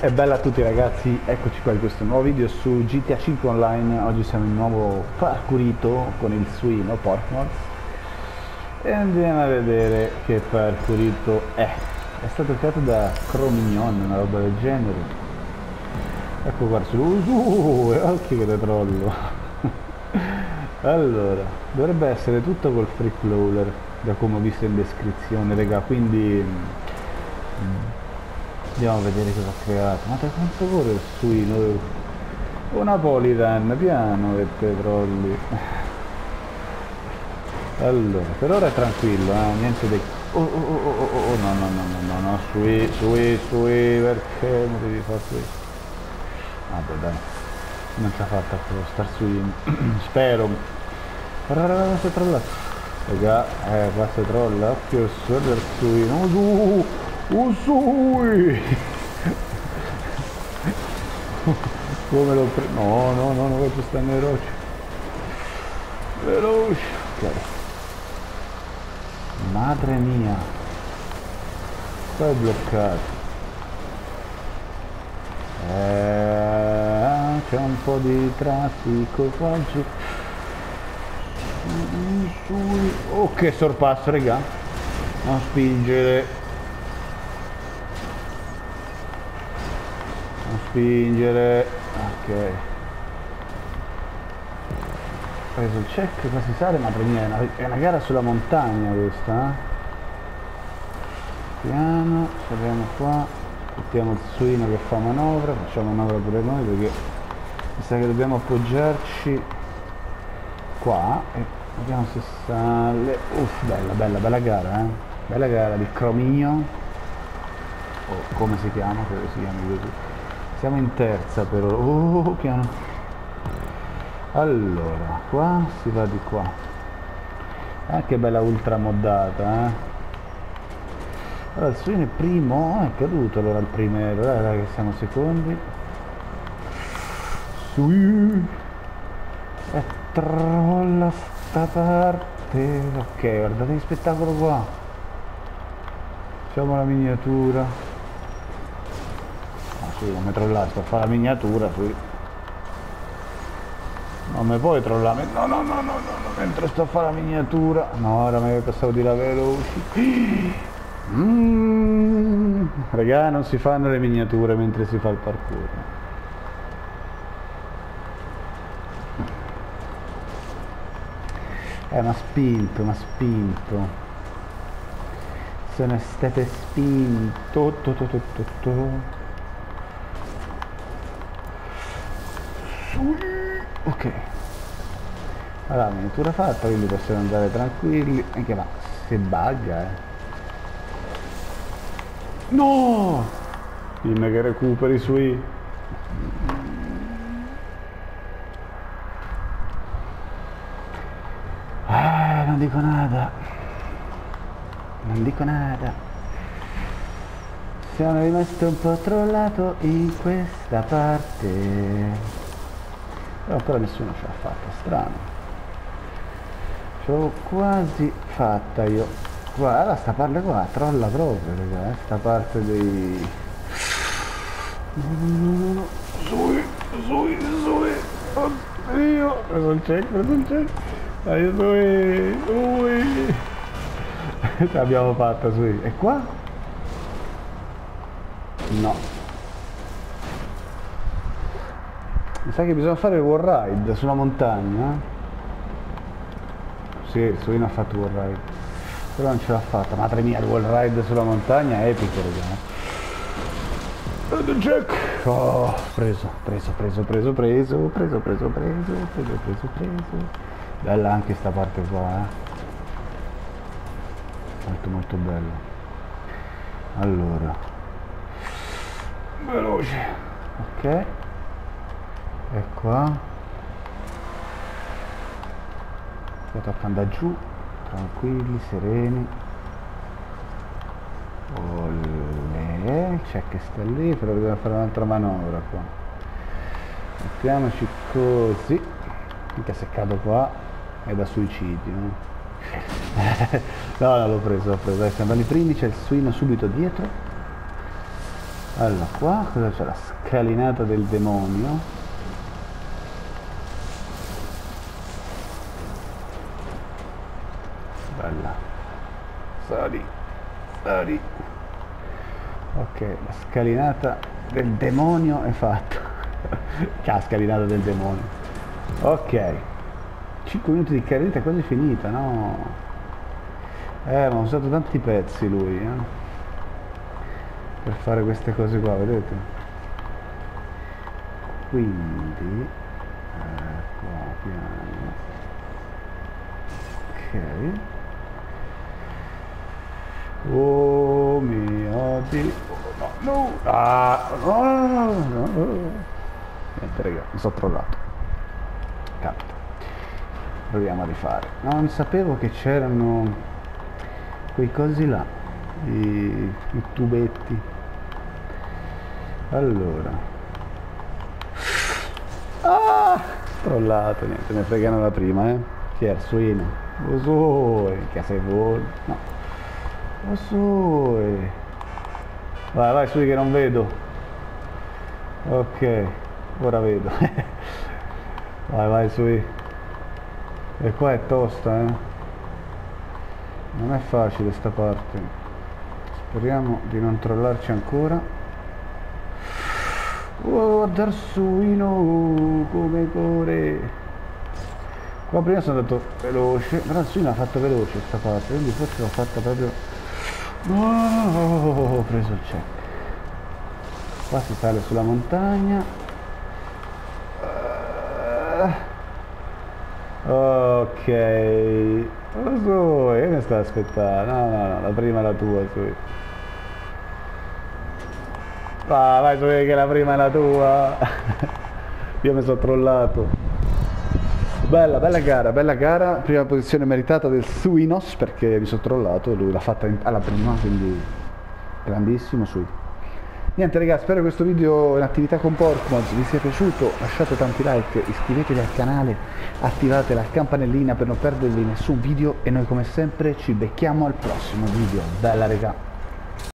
E bella a tutti ragazzi, eccoci qua in questo nuovo video su GTA 5 Online. Oggi siamo in nuovo parkourito con il suino Porkmods e andiamo a vedere che parkourito è. È stato creato da Cro-Mignon, una roba del genere. Ecco qua occhi che te trollo. Allora, dovrebbe essere tutto col free crawler, da come ho visto in descrizione, raga, quindi andiamo a vedere cosa ha creato. Ma da quanto vuole il suino? Una Politan, piano che te trolli. Allora, per ora è tranquillo, niente di... no, sui, perché mi devi fare questo? Vabbè dai, non ci ha fatta star sui... spero. Guarda, si è trollato. Raga, qua si trolla, occhio del suino. Usui! Come lo prendo? No, qua ci stanno le rocce. Veloce. Ok. Madre mia. Qua è bloccato. C'è un po' di traffico qua giù. Oh, che sorpasso, raga. Non spingere. Spingere, ok, ho preso il check, qua si sale, madre mia, è una gara sulla montagna questa, piano, saliamo qua, mettiamo il suino che fa manovra, facciamo manovra pure noi perché mi sa che dobbiamo appoggiarci qua e vediamo se sale. Bella gara, bella gara di Cro-Mignon, o come si chiama, credo si chiami così. Siamo in terza però, piano. Allora, qua si va di qua. Che bella ultra moddata, Allora, il suino è primo, è caduto allora il primero, dai che siamo secondi. Sui. E trolla sta parte. Ok, guardate che spettacolo qua. Facciamo la miniatura. Non mi trollare, sto a fare la miniatura qui. Non mi puoi trollare. No, mentre sto a fare la miniatura. No, ora mi pensavo di là veloci. Raga, non si fanno le miniature mentre si fa il parkour. M'ha spinto. Sono state spinto. Ok, allora la miniatura fatta, quindi possiamo andare tranquilli, anche ma se bugga, no, dimmi che recuperi sui. Non dico nada, sono rimasto un po' trollato in questa parte. Però ancora nessuno ce l'ha fatta, strano. Ce l'ho quasi fatta io. Guarda, sta parte qua, trolla proprio, raga, sta parte dei... No. Sui. Oddio, preso il check. Dai, sui. Ce l'abbiamo fatta, sui. E qua? No. Mi sa che bisogna fare il wall ride sulla montagna. Sì, il suino ha fatto il wall ride, però non ce l'ha fatta. Madre mia, il wall ride sulla montagna è epico, raga. Jack. Oh, preso. Bella anche sta parte qua, molto bella. Allora, veloce, ok. E qua tocca andare giù, tranquilli, sereni. Olè, c'è che sta lì, però dobbiamo fare un'altra manovra qua. Mettiamoci così, anche se cado qua è da suicidio, no? No, l'ho preso, siamo andati primi, c'è il suino subito dietro. Allora, qua cosa c'è? La scalinata del demonio. Bella. Sali, sali. Ok, la scalinata del demonio è fatta. Che scalinata del demonio. Ok. 5 minuti di carretta è quasi finita, no? Ma ha usato tanti pezzi lui, per fare queste cose qua, vedete? Quindi qua piano. Ok. Oh mio Dio. No, no. Ah, no, no, no, no. Niente raga, mi sono trollato. Capita. Proviamo a rifare. No, non sapevo che c'erano quei cosi là, i tubetti. Allora. Ah! Trollato, niente, ne fregano la prima, Chi è il suino? Lo so, che sei voi? No. Lo so. Vai, vai, sui che non vedo. Ok, ora vedo. Vai, vai, sui. E qua è tosta, Non è facile sta parte. Speriamo di non trollarci ancora. Oh, dal suino come core. Qua prima sono andato veloce, però il suino ha fatto veloce sta parte, quindi forse l'ho fatta proprio. Oh, ho preso il check. Qua si sale sulla montagna. Ok, lo so, io mi sto aspettando. No, no, no, la prima è la tua, Sui. Vai, Sui, che la prima è la tua. Io mi sono trollato. Bella, bella gara, prima posizione meritata del Suinos perché mi sono trollato, lui l'ha fatta alla prima, quindi grandissimo Sui. Niente ragazzi, spero che questo video in attività con Porkmods vi sia piaciuto, lasciate tanti like, iscrivetevi al canale, attivate la campanellina per non perdervi nessun video e noi come sempre ci becchiamo al prossimo video. Bella raga!